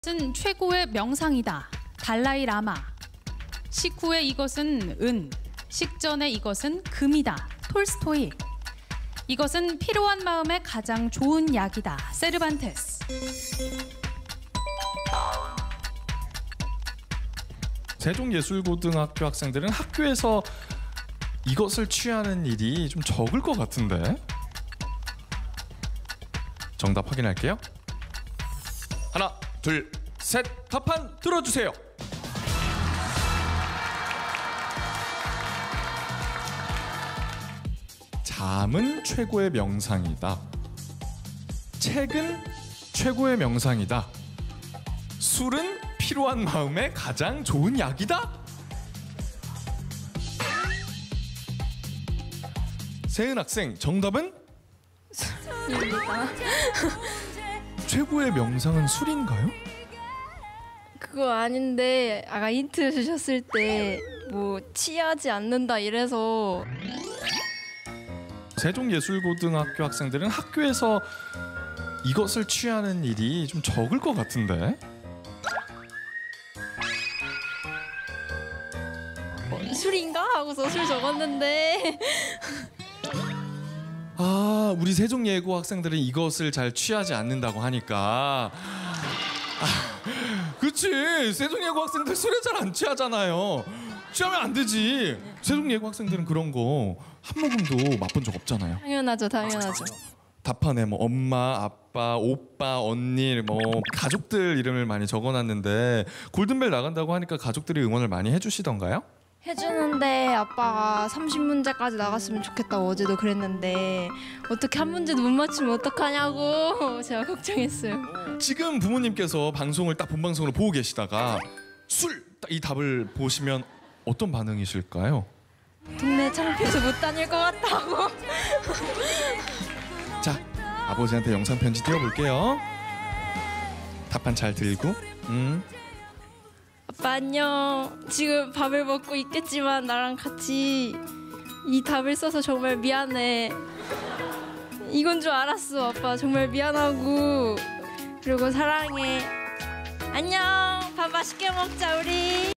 이것은 최고의 명상이다. 달라이 라마. 식후에 이것은 은, 식전에 이것은 금이다. 톨스토이. 이것은 피로한 마음에 가장 좋은 약이다. 세르반테스. 세종예술고등학교 학생들은 학교에서 이것을 취하는 일이 좀 적을 것 같은데. 정답 확인할게요. 하나, 둘, 셋. 답판 들어주세요. 잠은 최고의 명상이다. 책은 최고의 명상이다. 술은 피로한 마음에 가장 좋은 약이다. 세은 학생, 정답은? 술입니다. 최고의 명상은 술인가요? 그거 아닌데 아까 힌트 주셨을 때 뭐 취하지 않는다 이래서. 세종예술고등학교 학생들은 학교에서 이것을 취하는 일이 좀 적을 것 같은데. 술인가? 하고서 술 적었는데. 아, 우리 세종예고 학생들은 이것을 잘 취하지 않는다고 하니까. 그렇지, 세종예고 학생들 술에 잘 안 취하잖아요. 취하면 안 되지. 세종예고 학생들은 그런 거 한 모금도 맛본 적 없잖아요. 당연하죠, 당연하죠. 답판에 뭐 엄마, 아빠, 오빠, 언니, 뭐 가족들 이름을 많이 적어놨는데 골든벨 나간다고 하니까 가족들이 응원을 많이 해주시던가요? 해주는데 아빠가 30문제까지 나갔으면 좋겠다고 어제도 그랬는데 어떻게 한 문제도 못 맞추면 어떡하냐고 제가 걱정했어요. 지금 부모님께서 방송을 딱 본방송으로 보고 계시다가 술! 딱 이 답을 보시면 어떤 반응이실까요? 동네 창피해서 못 다닐 것 같다고. 자, 아버지한테 영상 편지 띄워볼게요. 답판 잘 들고. 아빠 안녕. 지금 밥을 먹고 있겠지만 나랑 같이 이 답을 써서 정말 미안해. 이건 줄 알았어. 아빠 정말 미안하고 그리고 사랑해. 안녕. 밥 맛있게 먹자 우리.